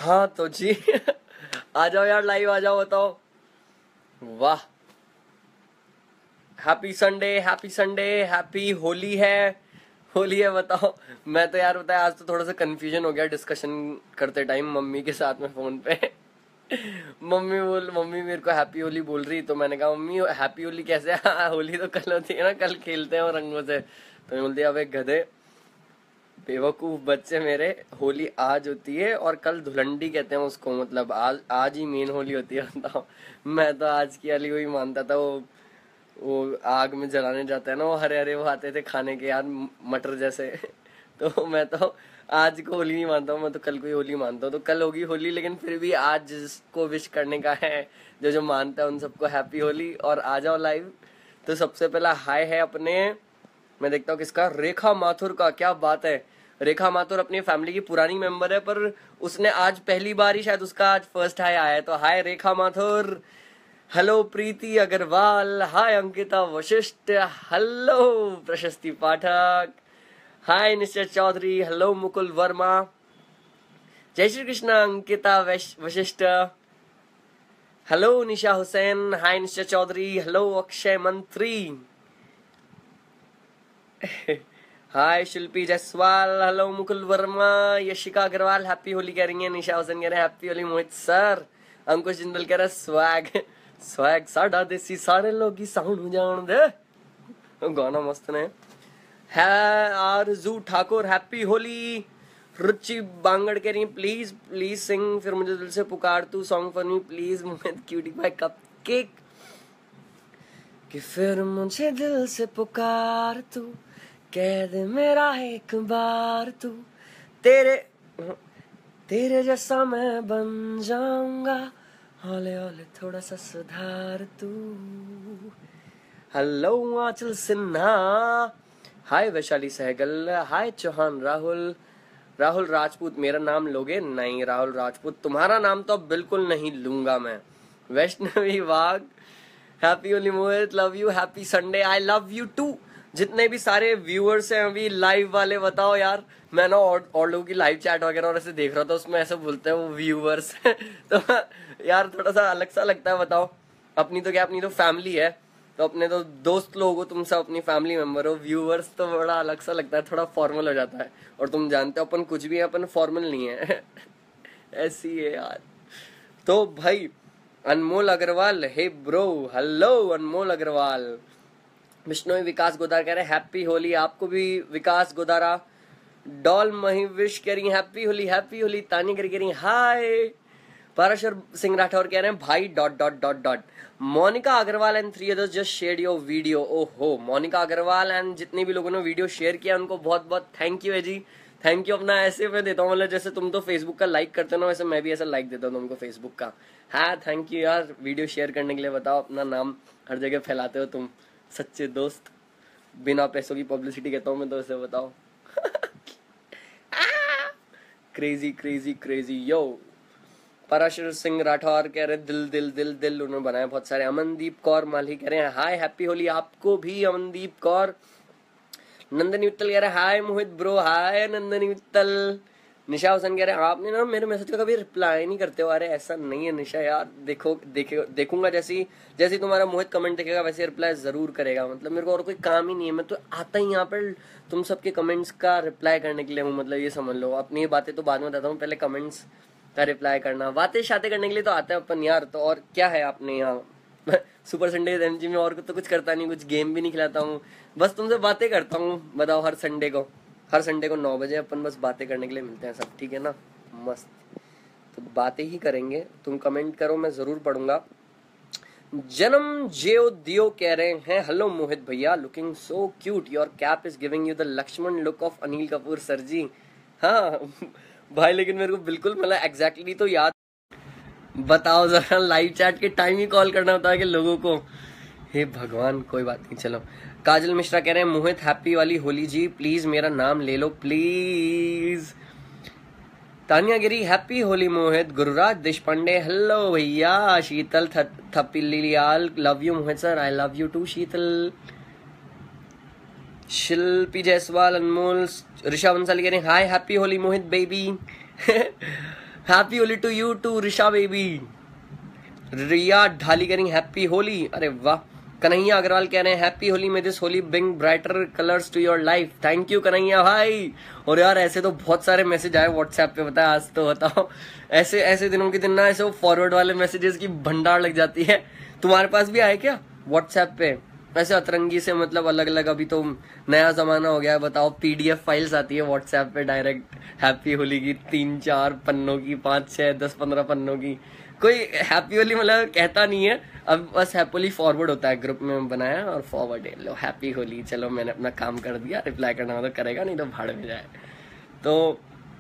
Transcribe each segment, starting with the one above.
हाँ तो जी आ जाओ यार, लाइव आ जाओ, बताओ। वाह, happy Sunday, happy Sunday, happy Holi है, होली है, बताओ। मैं तो यार बताया, आज तो थोड़ा सा कंफ्यूजन हो गया डिस्कशन करते टाइम मम्मी के साथ में फोन पे। मम्मी मेरे को हैप्पी होली बोल रही, तो मैंने कहा मम्मी हैप्पी होली कैसे? हाँ, होली तो कल होती है ना, कल खेलते हैं और रंगों से। तो बोलती है अबे गधे, बेवकूफ बच्चे मेरे, होली आज होती है और कल धुलंडी कहते हैं उसको, मतलब आज ही मेन होली होती है, बताओ। मैं तो आज की वाली वही मानता था, वो आग में जलाने जाते हैं ना, वो हरे हरे वो आते थे खाने के यार, मटर जैसे। तो मैं तो आज को होली नहीं मानता हूँ, मैं तो कल को ही होली मानता हूँ। तो कल होगी होली, लेकिन फिर भी आज जिसको विश करने का है, जो जो मानता है उन सबको हैप्पी होली। और आ जाओ लाइव। तो सबसे पहला हाय है अपने, मैं देखता हूँ किसका, रेखा माथुर का। क्या बात है, रेखा माथुर अपनी फैमिली की पुरानी मेंबर है, पर उसने आज पहली बार ही शायद उसका आज फर्स्ट हाय आया है। तो hi Rekha Mathur. Hello Preeti Agarwal, hi Ankita Vashisht, hello Prashasti Pathak, hi Nishchay Chaudhary, hello Mukul Verma, जय Shri Krishna Ankita Vashisht, hello Nisha Hussain, hi Nishchay Chaudhary, hello Akshay Mantri, hi Shilpi Jaiswal, hello Mukul Verma, Yashika Agarwal happy Holi कह रही है, निशा हुसैन कह रहे हैं हैप्पी होली, मोहित सर, अंकुश जिंदल कह रहा है स्वैग स्वैग साडा देसी सारे लोग ही साउंड जान दे, गाना मस्त ने है। आरजू ठाकुर हैप्पी होली, रुचि बांगड़ कह रही है प्लीज प्लीज सिंग फिर मुझे दिल से पुकार तू song for me please, Mohit cutie by cupcake, कि फिर मुझे दिल से पुकार तू, कह दे मेरा एक बार तू, तेरे जैसा मैं बन जाऊंगा, हौले हौले थोड़ा सा सुधार तू। Hello Aanchal Sinha, hi Vaishali Sehgal, hi Chauhan Rahul, Rahul Rajput मेरा नाम लोगे? नहीं राहुल राजपूत तुम्हारा नाम तो बिल्कुल नहीं लूंगा मैं। Vaishnavi Wagh happy Holi Mohit, love you, happy Sunday, I love you too. जितने भी सारे व्यूअर्स हैं अभी लाइव वाले, बताओ यार। मैं ना और लोगों की लाइव चैट वगैरह और ऐसे देख रहा था, उसमें ऐसे बोलते हैं वो व्यूअर्स तो यार थोड़ा सा अलग सा लगता है, बताओ। अपनी तो क्या, अपनी तो फैमिली है, तो अपने तो दोस्त लोग हो, तुम सब अपनी फैमिली मेंबर हो। व्यूअर्स तो बड़ा अलग सा लगता है, थोड़ा फॉर्मल हो जाता है। और तुम जानते हो अपन कुछ भी है, अपन फॉर्मल नहीं है ऐसी है यार। तो भाई Anmol Agarwal, hey bro, hello Anmol Agarwal. Vishnu Vikas Godara कह रहे हैं हैप्पी होली, आपको भी विकास गोदारा। डॉल महिविश कह रही हैप्पी होली, हैप्पी होली। तानी कह रही हाय। पाराशर सिंह राठौर कह रहे हैं भाई dot dot dot dot. Monika Agarwal and 3 others just share your video. ओहो, मोनिका अग्रवाल एंड जितने भी लोगों ने वीडियो शेयर किया उनको बहुत बहुत थैंक यू है जी, थैंक यू। अपना ऐसे मैं देता हूँ, मतलब जैसे तुम तो फेसबुक का लाइक करते हो ना, वैसे मैं भी ऐसा लाइक देता हूँ तुमको फेसबुक का। हाँ थैंक यू यार, वीडियो शेयर करने के लिए। बताओ, अपना नाम हर जगह फैलाते हो तुम, सच्चे दोस्त। बिना पैसों की पब्लिसिटी कहता हूँ मैं तो, इसे बताओ crazy crazy crazy yo. Parashar Singh Rathore कह रहे दिल दिल दिल दिल उन्होंने बनाए बहुत सारे। अमनदीप कौर माली कह रहे हैं हाय हैप्पी होली, आपको भी अमनदीप कौर। नंदनी मित्तल कह रहे हैं hi Mohit bro, hi Nandini Mittal. Nisha Hussain कह रहे हैं आपने ना मेरे मैसेज का कभी रिप्लाई नहीं करते हो। अरे ऐसा नहीं है निशा यार, देखूंगा जैसी जैसे तुम्हारा मोहित कमेंट देखेगा वैसे रिप्लाई जरूर करेगा। मतलब मेरे को और कोई काम ही नहीं है, मैं तो आता ही यहाँ पर तुम सबके कमेंट्स का रिप्लाई करने के लिए हूँ। मतलब ये समझ लो, अपनी बातें तो बाद में बताता हूँ, पहले कमेंट्स का रिप्लाई करना। बातें शाते करने के लिए तो आता है अपन यार, तो और क्या है आपने यहाँ सुपर संडे एनर्जी में और तो कुछ करता नहीं, कुछ गेम भी नहीं खिलाता हूँ, बस तुमसे बातें करता हूँ। बताओ, हर संडे को 9 बजे अपन बस बातें करने के लिए मिलते हैं सब, ठीक है ना? मस्त, तो बातें ही करेंगे। तुम कमेंट करो, मैं जरूर पढ़ूंगा। जन्म जेओ दियो कह रहे हैं हेलो मोहित भैया, looking so cute, your cap is giving you the Lakshman look of Anil Kapoor sir ji. हाँ भाई, लेकिन मेरे को बिल्कुल मतलब एग्जैक्टली तो याद। बताओ जरा, लाइव चैट के टाइम ही कॉल करना होता है कि लोगों को, हे भगवान, कोई बात नहीं चलो। काजल मिश्रा कह रहे हैं मोहित हैप्पी वाली होली जी, प्लीज मेरा नाम ले लो please. Taniya Giri happy Holi Mohit. Gururaj Deshpande hello भैया। Sheetal Thapliyal love you Mohit sir, I love you too Sheetal. Shilpi Jaiswal, Anmol, Risha Bansali कह रहे हैं hi happy Holi Mohit baby happy Holi to you too Risha baby. Riya Dhali करेंगे हैप्पी होली, अरे वाह। कन्हैया अग्रवाल कह रहे हैं happy Holi, may this Holi bring brighter colours to your life. Thank you Kanhaiya भाई। और यार ऐसे तो बहुत सारे मैसेज आए व्हाट्सएप पे, बताया आज तो बताओ, ऐसे ऐसे दिनों के दिन ना ऐसे वो फॉरवर्ड वाले मैसेजेस की भंडार लग जाती है। तुम्हारे पास भी आए क्या व्हाट्सएप पे ऐसे अतरंगी से, मतलब अलग अलग? अभी तो नया जमाना हो गया है, बताओ पीडीएफ फाइल्स आती है व्हाट्सएप पे डायरेक्ट हैप्पी होली की, 3-4 पन्नों की, 5-6-10-15 पन्नों की। कोई हैप्पी होली मतलब कहता नहीं है, अब बस हैप्पी होली फॉरवर्ड होता है, ग्रुप में बनाया और फॉरवर्ड है, लो हैप्पी होली, चलो मैंने अपना काम कर दिया। रिप्लाई करना तो करेगा, नहीं तो भाड़ में जाए। तो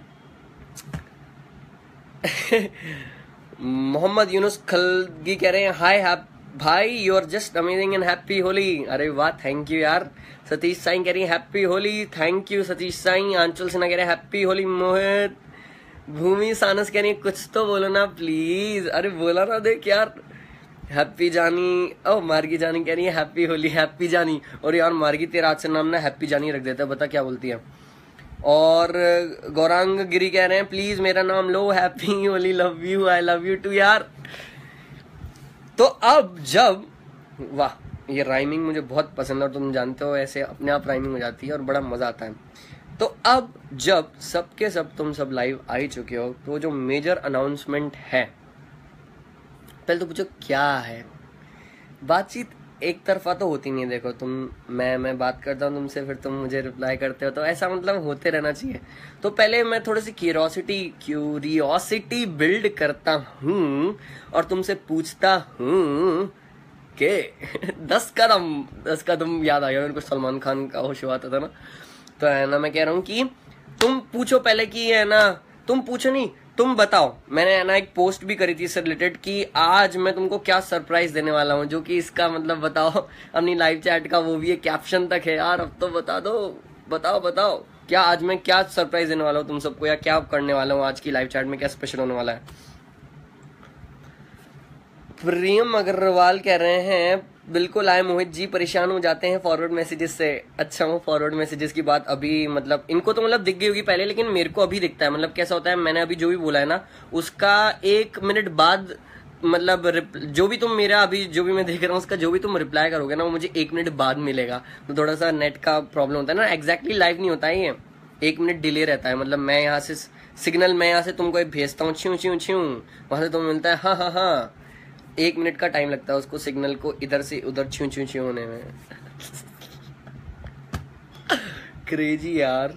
मोहम्मद यूनुस खलगी कह रहे हैं हाय भाई, you are just amazing and happy Holi. अरे वाह, थैंक यू यार। सतीश साई कह रही है happy Holi, thank you Satish Sai. Aanchal Sinha कह रहे हैं हैप्पी होली। मोहित भूमि सानस कह रही है कुछ तो बोलो ना प्लीज। अरे बोला ना देख यार। हैप्पी जानी, ओ मार्गी जानी कह रही है हैप्पी होली, हैप्पी जानी। और यार मार्गी तेरा आज से नाम ना हैप्पी जानी रख देता है, बता क्या बोलती है। और गौरांग गिरी कह रहे हैं प्लीज मेरा नाम लो, happy Holi, love you, I love you too यार। तो अब जब, वाह ये राइमिंग मुझे बहुत पसंद है और तुम जानते हो ऐसे अपने आप राइमिंग हो जाती है और बड़ा मजा आता है। तो अब जब सबके सब तुम सब लाइव आ ही चुके हो, तो जो मेजर अनाउंसमेंट है, पहले तो पूछो क्या है। बातचीत एक तरफा तो होती नहीं है, देखो तुम मैं बात करता हूँ तुमसे, फिर तुम मुझे रिप्लाई करते हो, तो ऐसा मतलब होते रहना चाहिए। तो पहले मैं थोड़ी सी क्यूरियोसिटी बिल्ड करता हूँ और तुमसे पूछता हूँ कि 10 कदम याद आ गया मेरे को, सलमान खान का वो शो आता था ना, तो है ना मैं कह रहा हूँ कि तुम पूछो पहले कि है ना, तुम पूछो नहीं, तुम बताओ। मैंने ना एक पोस्ट भी करी थी इससे रिलेटेड कि आज मैं तुमको क्या सरप्राइज देने वाला हूँ, जो कि इसका मतलब बताओ अपनी लाइव चैट का, वो भी एक कैप्शन तक है यार। अब तो बता दो, बताओ क्या आज मैं क्या सरप्राइज देने वाला हूँ तुम सबको, या क्या करने वाला हूँ आज की लाइव चैट में, क्या स्पेशल होने वाला है। प्रियम अग्रवाल कह रहे हैं बिल्कुल आए मोहित जी, परेशान हो जाते हैं फॉरवर्ड मैसेजेस से। अच्छा वो फॉरवर्ड मैसेजेस की बात अभी मतलब इनको तो मतलब दिख गई होगी पहले, लेकिन मेरे को अभी दिखता है। मतलब कैसा होता है, मैंने अभी जो भी बोला है ना उसका 1 मिनट बाद, मतलब जो भी तुम मेरा अभी जो भी मैं देख रहा हूँ उसका जो भी तुम रिप्लाई करोगे ना वो मुझे 1 मिनट बाद मिलेगा। तो थोड़ा सा नेट का प्रॉब्लम होता है ना, एग्जैक्टली लाइव नहीं होता है ये, 1 मिनट डिले रहता है। मतलब मैं यहाँ से सिग्नल, मैं यहाँ से तुमको भेजता हूँ छ्यू छ्यू छ्यू, वहां से तुम्हें मिलता है हाँ, 1 मिनट का टाइम लगता है उसको सिग्नल को इधर से उधर छ्यू छ्यू छ्यू होने में। क्रेजी यार।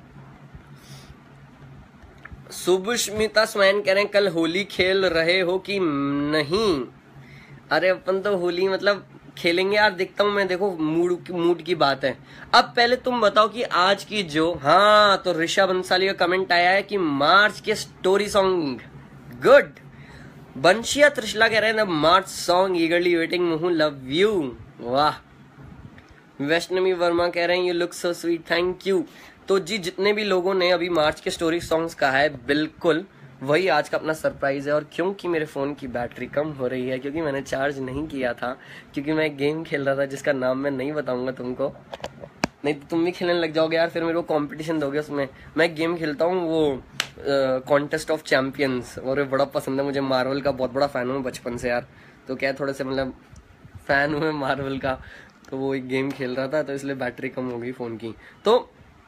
सुभस्मिता स्वयं कह रहे हैं कल होली खेल रहे हो कि नहीं? अरे अपन तो होली मतलब खेलेंगे यार, देखता हूँ मैं, देखो मूड की बात है। अब पहले तुम बताओ कि आज की जो, हाँ तो ऋषा बंसाली का कमेंट आया है कि मार्च के story song, good. Banshiya Trishala कह रहे हैं March song eagerly waiting, Muhu love you, वाह। वैष्णवी वर्मा कह रहे हैं you look so sweet, thank you. तो जी जितने भी लोगों ने अभी मार्च के स्टोरी सॉन्ग्स कहा है, बिल्कुल वही आज का अपना सरप्राइज है। और क्योंकि मेरे फोन की बैटरी कम हो रही है, क्योंकि मैंने चार्ज नहीं किया था, क्योंकि मैं एक गेम खेल रहा था जिसका नाम मैं नहीं बताऊंगा तुमको, नहीं तो तुम भी खेलने लग जाओगे यार, फिर मेरे को कंपटीशन दोगे उसमें। मैं एक गेम खेलता हूँ वो कॉन्टेस्ट ऑफ चैंपियंस, और बड़ा पसंद है मुझे, मार्वल का बहुत बड़ा फैन हूँ बचपन से यार। तो क्या थोड़े से मतलब फैन हूँ मैं मार्वल का, तो वो एक गेम खेल रहा था तो इसलिए बैटरी कम हो गई फोन की। तो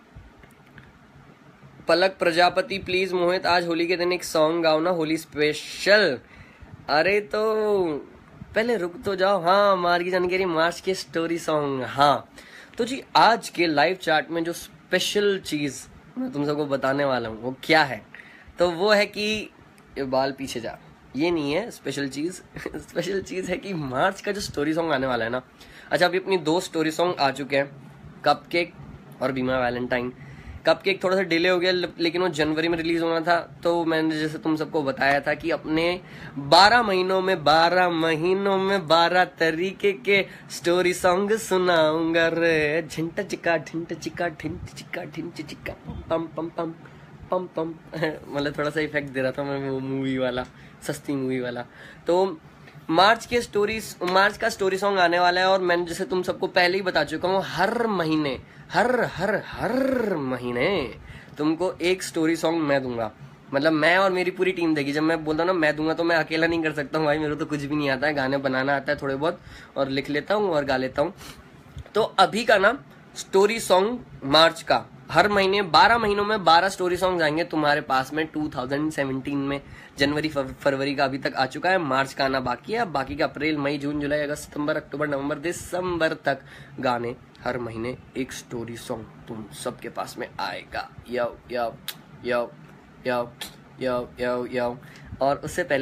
पलक प्रजापति प्लीज मोहित आज होली के दिन एक सॉन्ग गाओ ना, होली स्पेशल। अरे तो पहले रुक तो जाओ। हाँ मार्गी जानकारी, मार्च के स्टोरी सॉन्ग, हाँ। तो जी आज के लाइव चैट में जो स्पेशल चीज मैं तुम सबको बताने वाला हूँ वो क्या है, तो वो है कि ये बाल पीछे जा, ये नहीं है स्पेशल चीज। स्पेशल चीज है कि मार्च का जो स्टोरी सॉन्ग आने वाला है ना, अच्छा अभी अपनी 2 स्टोरी सॉन्ग आ चुके हैं, कपकेक और बीमा वैलेंटाइन। कपकेक थोड़ा सा डिले हो गया, लेकिन वो जनवरी में रिलीज होना था। तो मैंने जैसे तुम सबको बताया था कि अपने 12 महीनों में 12 तरीके के स्टोरी सॉन्ग सुनाऊंगा रे। झिंटा चिका ढिंट चिका ढिंट चिका ढिंट चिका पम पम पम पम पम। मतलब थोड़ा सा इफेक्ट दे रहा था मैं, वो मूवी वाला, सस्ती मूवी वाला। तो मार्च का स्टोरी सॉन्ग आने वाला है, और मैंने जैसे तुम सबको पहले ही बता चुका हूँ, हर महीने तुमको एक स्टोरी सॉन्ग मैं दूंगा। मतलब मैं और मेरी पूरी टीम देगी। जब मैं बोलता हूँ ना मैं दूंगा, तो मैं अकेला नहीं कर सकता हूँ भाई, मेरे को तो कुछ भी नहीं आता है, गाने बनाना आता है थोड़े बहुत, और लिख लेता हूँ और गा लेता हूँ। तो अभी का ना स्टोरी सॉन्ग मार्च का, हर महीने 12 महीनों में 12 स्टोरी सॉन्ग आएंगे तुम्हारे पास में। 2017 में जनवरी फरवरी का अभी तक आ चुका है, मार्च का आना बाकी है। अब बाकी का अप्रैल मई जून जुलाई अगस्त सितंबर अक्टूबर नवंबर दिसंबर तक गाने, हर महीने एक स्टोरी सॉन्ग तुम सबके पास में आएगा। यो यो यो यो यो यो यो। और उससे पहले,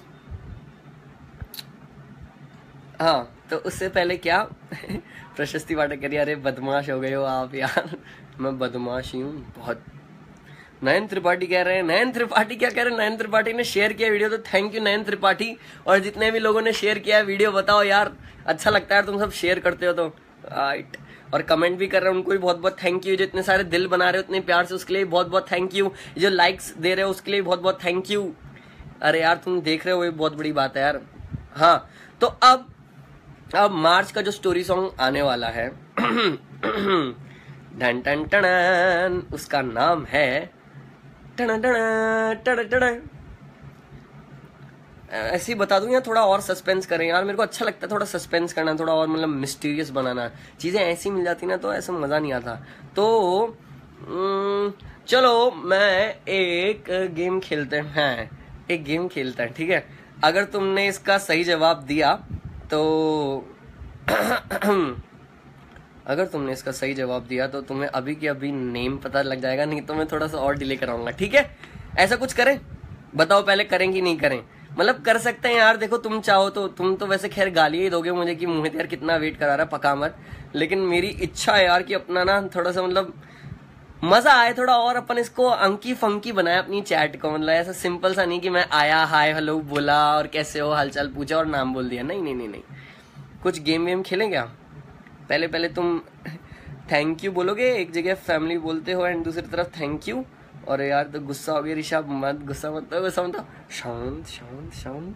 हाँ तो उससे पहले क्या प्रशस्ति पाठक कह रही है, अरे बदमाश हो गए हो आप यार। मैं बदमाश ही हूँ बहुत। नयन त्रिपाठी कह रहे हैं, नयन त्रिपाठी क्या कह रहे हैं, नयन त्रिपाठी ने शेयर किया वीडियो, तो थैंक यू नयन त्रिपाठी। और जितने भी लोगों ने शेयर किया वीडियो, बताओ यार, अच्छा लगता है तुम सब शेयर करते हो तो राइट। और कमेंट भी कर रहे हैं, उनको भी बहुत बहुत थैंक यू। जो इतने सारे दिल बना रहे हो इतने प्यार से, उसके लिए बहुत बहुत थैंक यू। जो लाइक्स दे रहे हो उसके लिए बहुत बहुत थैंक यू। अरे यार तुम देख रहे हो, ये बहुत बड़ी बात है यार। हाँ तो अब मार्च का जो स्टोरी सॉन्ग आने वाला है डन टन टन, उसका नाम है टन टन टन टन। ऐसे ही बता दूं या थोड़ा और सस्पेंस करें यार? मेरे को अच्छा लगता है थोड़ा सस्पेंस करना, थोड़ा और मतलब मिस्टीरियस बनाना। चीजें ऐसी मिल जाती ना तो ऐसा मजा नहीं आता। तो चलो मैं एक गेम खेलते हैं, एक गेम खेलते हैं, ठीक है? अगर तुमने इसका सही जवाब दिया तो अगर तुमने इसका सही जवाब दिया तो तुम्हें अभी की अभी नेम पता लग जाएगा, नहीं तो मैं थोड़ा सा और डिले कराऊंगा, ठीक है? ऐसा कुछ करें, बताओ पहले करें कि नहीं करें? मतलब कर सकते हैं यार, देखो तुम चाहो तो। तुम तो वैसे खैर गाली ही दोगे मुझे कि मोहित यार कितना वेट करा रहा है, पका मत। लेकिन मेरी इच्छा है यार कि अपना ना थोड़ा सा मतलब मजा आए थोड़ा, और अपन इसको अंकी फंकी बनाए अपनी चैट को। मतलब ऐसा सिंपल सा नहीं कि मैं आया, हाय हेलो बोला और कैसे हो हालचाल पूछा और नाम बोल दिया। नहीं नहीं नहीं नहीं, कुछ गेम वेम खेलें क्या? पहले तुम थैंक यू बोलोगे, एक जगह फैमिली बोलते हो एंड दूसरी तरफ थैंक यू। और यार तो गुस्सा हो गया ऋषभ, मत गुस्सा मत, गुस्सा मत, शांत शांत शांत।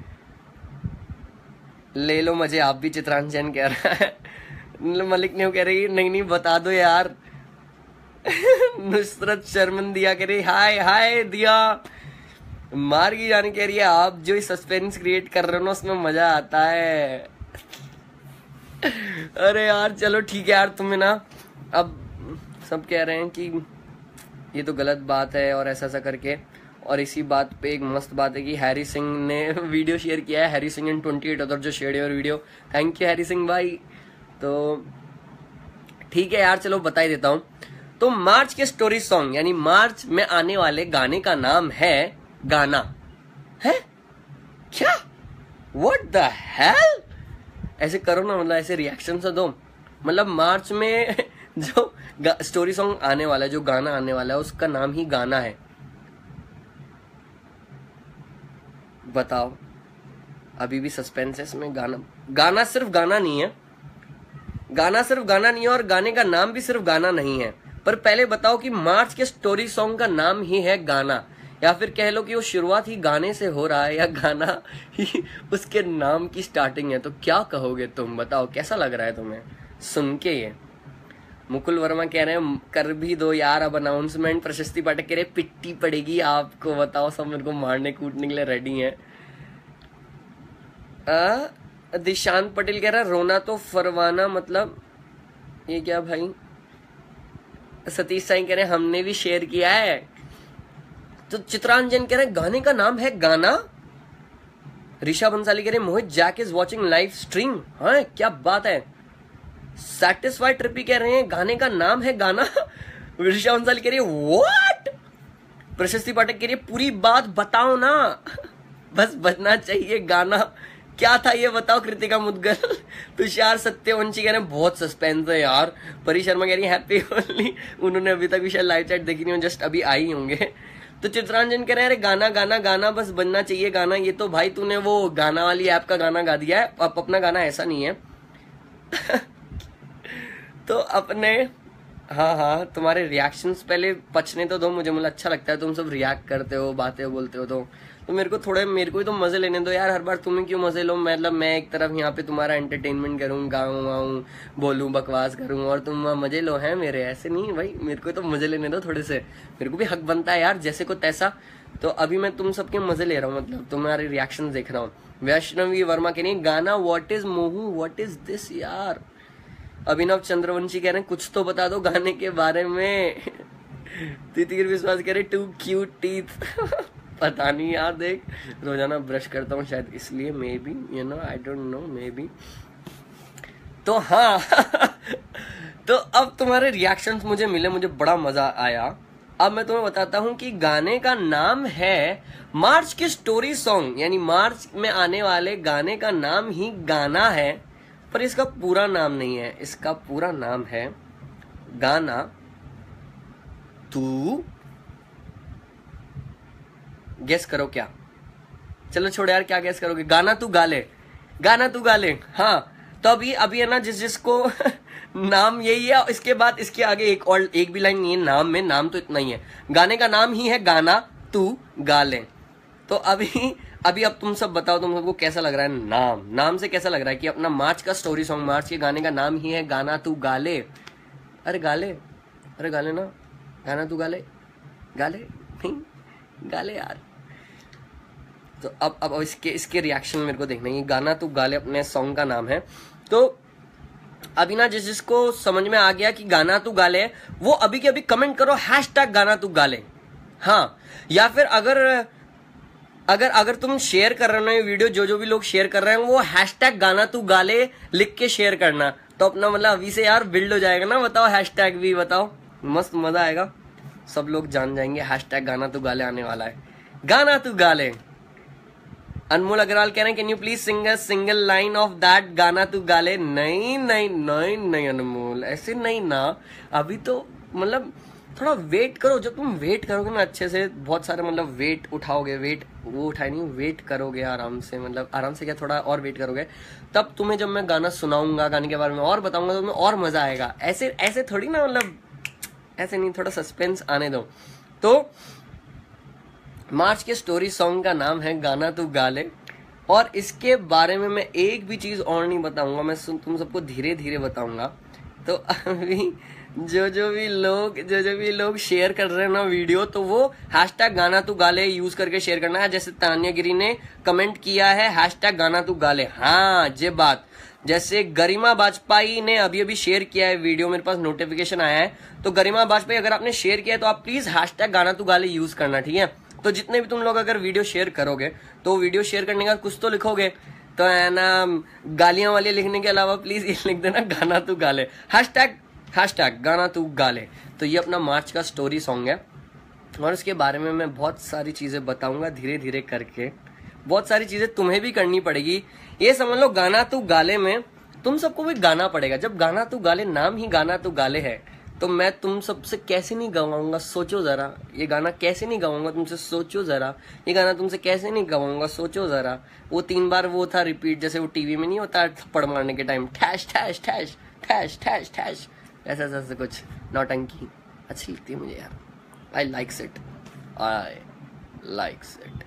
ले लो मजे, आप भी चित्रांजन कह रहा है। मलिक ने कह रही नहीं नहीं बता दो यार। नुसरत शर्मन दिया कह रही हाय हाय दिया। मार की जाने कह रही है आप जो सस्पेंस क्रिएट कर रहे हो ना उसमें मजा आता है। अरे यार चलो ठीक है यार, तुम्हें ना अब सब कह रहे हैं कि ये तो गलत बात है और ऐसा ऐसा करके। और इसी बात पे एक मस्त बात है कि हैरी सिंह ने वीडियो शेयर किया है, हैरी सिंह इन 28 अदर जो share your video. Thank you Harry Singh भाई। तो ठीक है यार चलो बता ही देता हूँ। तो मार्च के स्टोरी सॉन्ग यानी मार्च में आने वाले गाने का नाम है गाना। है क्या? What the hell? ऐसे करो ना, मतलब ऐसे रिएक्शन से दो। मतलब मार्च में जो स्टोरी सॉन्ग आने वाला है, जो गाना आने वाला है, उसका नाम ही गाना है। बताओ, अभी भी सस्पेंस है इसमें। गाना सिर्फ गाना नहीं है, गाना सिर्फ गाना नहीं है और गाने का नाम भी सिर्फ गाना नहीं है। पर पहले बताओ कि मार्च के स्टोरी सॉन्ग का नाम ही है गाना, या फिर कह लो कि वो शुरुआत ही गाने से हो रहा है, या गाना ही उसके नाम की स्टार्टिंग है। तो क्या कहोगे तुम? बताओ कैसा लग रहा है तुम्हें सुन के ये? मुकुल वर्मा कह रहे हैं कर भी दो यार अब अनाउंसमेंट। प्रशस्ति पाठक कह रहे पिट्टी पड़ेगी आपको। बताओ, सब मेरे को मारने कूटने के लिए रेडी हैं। दिशांत पटेल कह रहा रोना तो फरवाना, मतलब ये क्या भाई? सतीश साई कह रहे हमने भी शेयर किया है। तो चित्रांजन कह रहे गाने का नाम है गाना। ऋषा बंसाली कह रहे Mohit Jack is watching live stream. हाँ क्या बात है। सैटिस्फाइड ट्रिपी कह रहे हैं गाने का नाम है गाना। ऋषा बंसाली कह रही है व्हाट? प्रशस्ति पाठक कह रही है पूरी बात बताओ ना, बस बजना चाहिए गाना। क्या था ये बताओ कृतिका मुदगल। तुषार सत्यवंशी कह रहे हैं बहुत सस्पेंस है यार। परी शर्मा कह रही है हैप्पी होली। उन्होंने अभी तक भी शायद लाइव चैट देखी नहीं हो, जस्ट अभी आई होंगे। तो चित्रांजन कह रहे हैं अरे गाना गाना गाना, बस बनना चाहिए गाना। ये तो भाई तूने वो गाना वाली ऐप का गाना गा दिया है, अपना गाना ऐसा नहीं है। तो अपने हाँ हाँ, तुम्हारे रिएक्शंस पहले पचने तो दो मुझे अच्छा लगता है तुम सब रिएक्ट करते हो, बातें बोलते हो, तो मेरे को ही तो मजे लेने दो यार। हर बार तुम्हें क्यों मजे लो? मतलब मैं एक तरफ यहाँ पे तुम्हारा एंटरटेनमेंट करूँ, गाऊं वाऊं, बोलूं, बकवास करूं, और तुम मजे लो हैं मेरे। ऐसे नहीं भाई, मेरे को तो मजे लेने दो थोड़े से, मेरे को भी हक बनता है यार, जैसे को तैसा। तो अभी मैं तुम सबके मजे ले रहा हूँ, मतलब तुम्हारे रिएक्शन देख रहा हूँ। वैष्णवी वर्मा के नहीं गाना what is Mohu, what is this यार। अभिनव चंद्रवंशी कह रहे हैं कुछ तो बता दो गाने के बारे में। तितीर विश्वास कह रहे टू क्यूट टीथ। पता नहीं यार, देख रोजाना ब्रश करता हूँ शायद इसलिए, maybe, you know, I don't know, maybe. तो हाँ तो अब तुम्हारे रिएक्शंस मुझे मिले, मुझे बड़ा मजा आया। अब मैं तुम्हें बताता हूँ कि गाने का नाम है मार्च की स्टोरी सॉन्ग, यानी मार्च में आने वाले गाने का नाम ही गाना है, पर इसका पूरा नाम नहीं है। इसका पूरा नाम है गाना तू, गेस करो क्या? चलो छोड़ यार, क्या गेस करोगे? गाना तू गा ले, गाना तू गा ले। हाँ, तो अभी है ना, जिसको नाम यही है, इसके बाद इसके आगे एक भी लाइन नहीं है नाम में, नाम तो इतना ही है, गाने का नाम ही है गाना तू गा ले। तो अभी अब तुम सब बताओ, तुम सबको कैसा लग रहा है नाम से कैसा लग रहा है कि अपना मार्च का स्टोरी सॉन्ग, मार्च के गाने का नाम ही है गाना तू गा ले। अरे गा ले, अरे गा ले ना, गाना तू गा ले, गा ले, नहीं गा ले यार। तो अब इसके रिएक्शन मेरे को देखना है। गाना तू गा ले अपने सॉन्ग का नाम है। तो अभी ना जिसको समझ में आ गया कि गाना तू गा ले, वो अभी के अभी कमेंट करो हैशटैग गाना तू गा ले। हाँ, या फिर अगर तुम शेयर कर रहे हो ये वीडियो, जो भी लोग शेयर कर रहे हैं, वो हैशटैग गाना तू गा ले लिख के शेयर करना। तो अपना मतलब अभी से यार बिल्ड हो जाएगा ना। बताओ हैशटैग भी बताओ, मस्त मजा आएगा, सब लोग जान जाएंगे हैशटैग गाना तू गा ले आने वाला है। गाना तू गा ले। अनमोल अग्रवाल कह रहे हैं can you please sing a single line of that गाना तू गा ले। नहीं नहीं नहीं नहीं अनमोल, ऐसे नहीं ना, अभी तो मतलब थोड़ा वेट करो। जब तुम वेट करोगे ना अच्छे से, बहुत सारे मतलब वेट उठाओगे, वेट वो उठाए नहीं, वेट करोगे आराम से, मतलब आराम से क्या, थोड़ा और वेट करोगे, तब तुम्हें जब मैं गाना सुनाऊंगा, गाने के बारे में और बताऊंगा, तो तुम्हें और मजा आएगा। ऐसे थोड़ी ना, मतलब ऐसे नहीं, थोड़ा सस्पेंस आने दो। तो मार्च के स्टोरी सॉन्ग का नाम है गाना तू गा ले, और इसके बारे में मैं एक भी चीज और नहीं बताऊंगा, मैं तुम सबको धीरे धीरे बताऊंगा। तो अभी जो भी लोग शेयर कर रहे हैं ना वीडियो, तो वो हैशटैग गाना तू गा ले यूज करके शेयर करना है। जैसे तान्या गिरी ने कमेंट किया है हैशटैग गाना तू गा ले। हाँ ये बात, जैसे गरिमा बाजपेयी ने अभी शेयर किया है वीडियो, मेरे पास नोटिफिकेशन आया है। तो गरिमा बाजपेयी अगर आपने शेयर किया है तो आप प्लीज हैशटैग गाना तू गा ले यूज करना, ठीक है? तो जितने भी तुम लोग अगर वीडियो शेयर करोगे, तो वीडियो शेयर करने का कुछ तो लिखोगे, तो है ना, गालियां वाले लिखने के अलावा प्लीज ये लिख देना गाना तू गा ले, हैशटैग गाना तू गा ले। तो ये अपना मार्च का स्टोरी सॉन्ग है, और इसके बारे में मैं बहुत सारी चीजें बताऊंगा धीरे धीरे करके। बहुत सारी चीजें तुम्हें भी करनी पड़ेगी। ये समझ लो गाना तू गाले में तुम सबको भी गाना पड़ेगा। जब गाना तू गाले, नाम ही गाना तू गाले है, तो मैं तुम सबसे कैसे नहीं गवाऊंगा, सोचो जरा। ये गाना कैसे नहीं गवाऊंगा तुमसे, सोचो जरा। ये गाना तुमसे कैसे नहीं गवाऊंगा, सोचो जरा। वो 3 बार वो था रिपीट, जैसे वो टीवी में नहीं होता थप्पड़ मारने के टाइम, ठैश ठैश ठैश ठैश ठैश ठैश, ऐसा ऐसा कुछ नौटंकी अच्छी लगती है मुझे यार। I likes it, I likes it.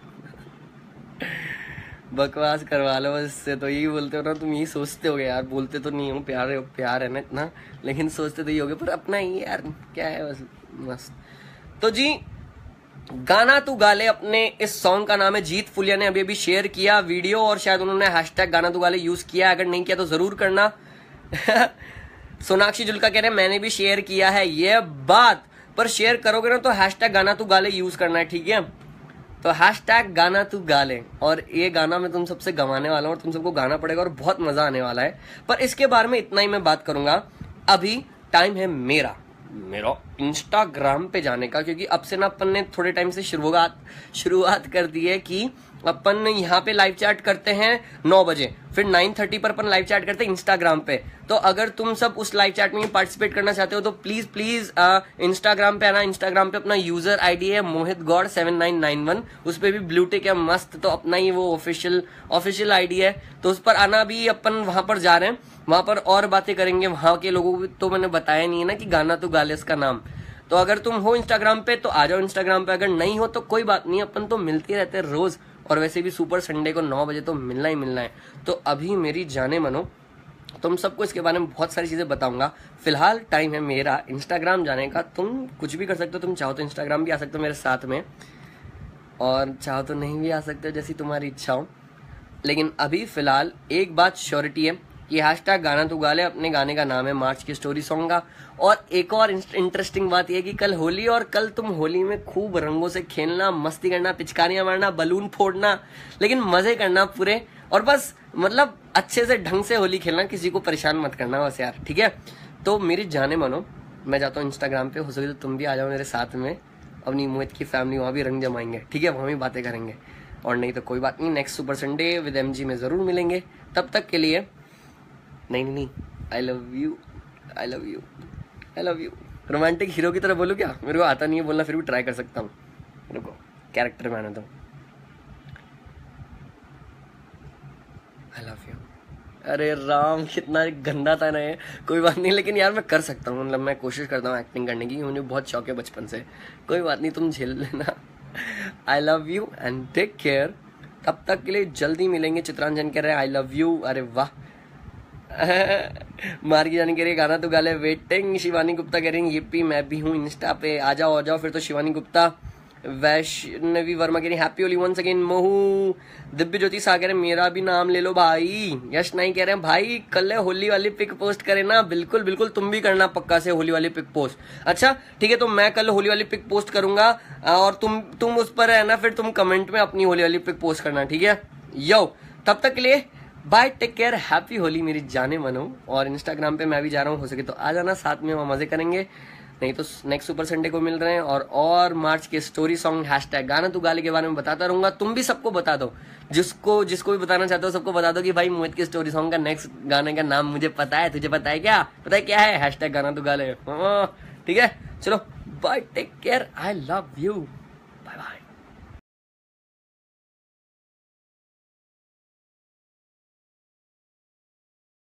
बकवास करवा लो इससे, तो यही बोलते हो ना तुम, यही सोचते होगे यार। बोलते तो नहीं हो, प्यार है ना इतना, लेकिन सोचते तो ही होगे, पर अपना ही यार क्या है बस मस्त। तो जी गाना तू गाले अपने इस सॉन्ग का नाम है। जीत फुलिया ने अभी शेयर किया वीडियो, और शायद उन्होंने हैशटैग गाना तू गाले यूज किया, अगर नहीं किया तो जरूर करना। सोनाक्षी जुल्का कह रहे हैं मैंने भी शेयर किया है, ये बात, पर शेयर करोगे ना तो हैशटैग गाना तू गाले यूज करना है, ठीक है? तो हैशटैग गाना तू गा ले, और ये गाना मैं तुम सबसे गवाने वाला हूँ, और तुम सबको गाना पड़ेगा, और बहुत मजा आने वाला है। पर इसके बारे में इतना ही मैं बात करूंगा। अभी टाइम है मेरा इंस्टाग्राम पे जाने का, क्योंकि अब से ना अपन ने थोड़े टाइम से शुरुआत कर दी है कि अपन यहाँ पे लाइव चैट करते हैं 9 बजे, फिर 9:30 पर अपन लाइव चैट करते हैं इंस्टाग्राम पे। तो अगर तुम सब उस लाइव चैट में पार्टिसिपेट करना चाहते हो तो प्लीज इंस्टाग्राम पे आना। इंस्टाग्राम पे अपना यूजर आईडी है मोहित गौड़ 7991, उस पर भी ब्लू टिक है मस्त, तो अपना ही वो ऑफिशियल आईडी है, तो उस पर आना। भी अपन वहां पर जा रहे हैं, वहां पर और बातें करेंगे। वहां के लोगों को तो मैंने बताया नहीं है ना कि गाना तो गा ले इसका नाम। तो अगर तुम हो इंस्टाग्राम पे तो आ जाओ इंस्टाग्राम पे, अगर नहीं हो तो कोई बात नहीं, अपन तो मिलते रहते हैं रोज। और वैसे भी सुपर संडे को 9 बजे तो मिलना ही मिलना है। तो अभी मेरी जाने मनो, तुम सबको इसके बारे में बहुत सारी चीजें बताऊंगा। फिलहाल टाइम है मेरा इंस्टाग्राम जाने का। तुम कुछ भी कर सकते हो, तुम चाहो तो इंस्टाग्राम भी आ सकते हो मेरे साथ में, और चाहो तो नहीं भी आ सकते हो, जैसी तुम्हारी इच्छा हो। लेकिन अभी फिलहाल एक बात श्योरिटी है कि हैशटैग गाना तू गा ले अपने गाने का नाम है, मार्च की स्टोरी सॉन्ग का। और एक और इंटरेस्टिंग बात यह कि कल होली, और कल तुम होली में खूब रंगों से खेलना, मस्ती करना, पिचकारियां मारना, बलून फोड़ना, लेकिन मजे करना पूरे। और बस मतलब अच्छे से ढंग से होली खेलना, किसी को परेशान मत करना बस यार, ठीक है। तो मेरी जाने मानो, मैं जाता हूँ इंस्टाग्राम पे, हो सके तो तुम भी आ जाओ मेरे साथ में, अपनी मोहित की फैमिली, वहां भी रंग जमाएंगे, ठीक है, वहां भी बातें करेंगे। और नहीं तो कोई बात नहीं, next super Sunday with MG में जरूर मिलेंगे। तब तक के लिए नहीं, I love you, I love you, I love you. Romantic hero की तरह बोलूं क्या? मेरे को आता नहीं है बोलना, फिर भी ट्राई कर सकता हूँ। रुको, कैरेक्टर में आने दो। I love you. अरे राम, कितना गंदा था ना ये। कोई बात नहीं, लेकिन यार मैं कर सकता हूँ, मतलब मैं कोशिश करता हूँ एक्टिंग करने की, मुझे बहुत शौक है बचपन से। कोई बात नहीं, तुम झेल लेना। I love you and take care. तब तक के लिए जल्दी मिलेंगे। चित्रांजन कह रहे हैं आई लव यू, अरे वाह। मार्गी जाने के लिए गाना तो गा ले, वेटिंग। शिवानी गुप्ता कह रही है yippee, मैं भी हूँ इंस्टा पे, आ जाओ फिर तो शिवानी गुप्ता। वैष्णवी वर्मा कह रही happy Holi once again Mohu. Divya Jyoti सा कह रहे मेरा भी नाम ले लो भाई। यश नहीं कह रहे हैं भाई कल होली वाली पिक पोस्ट करे ना, बिल्कुल बिल्कुल, तुम भी करना पक्का से होली वाली पिक पोस्ट। अच्छा ठीक है, तो मैं कल होली वाली पिक पोस्ट करूंगा, और तुम उस पर है ना, फिर तुम कमेंट में अपनी होली वाली पिक पोस्ट करना, ठीक है यो। तब तक के लिए bye, take care, happy Holi मेरी जाने मनो। और इंस्टाग्राम पे मैं भी जा रहा हूँ, हो सके तो आ जाना, साथ में वहाँ मजे करेंगे। नहीं तो नेक्स्ट सुपर संडे को मिल रहे हैं। और मार्च के स्टोरी सॉन्ग हैशटैग गाना तू गाले के बारे में बताता रहूंगा। तुम भी सबको बता दो, जिसको भी बताना चाहते हो सबको बता दो कि भाई मोहित की स्टोरी सॉन्ग का नेक्स्ट गाने का नाम मुझे पता है, तुझे पता है क्या? पता है क्या है? हैशटैग गाना तू गाले। ठीक है, चलो bye, take care, I love you, bye bye.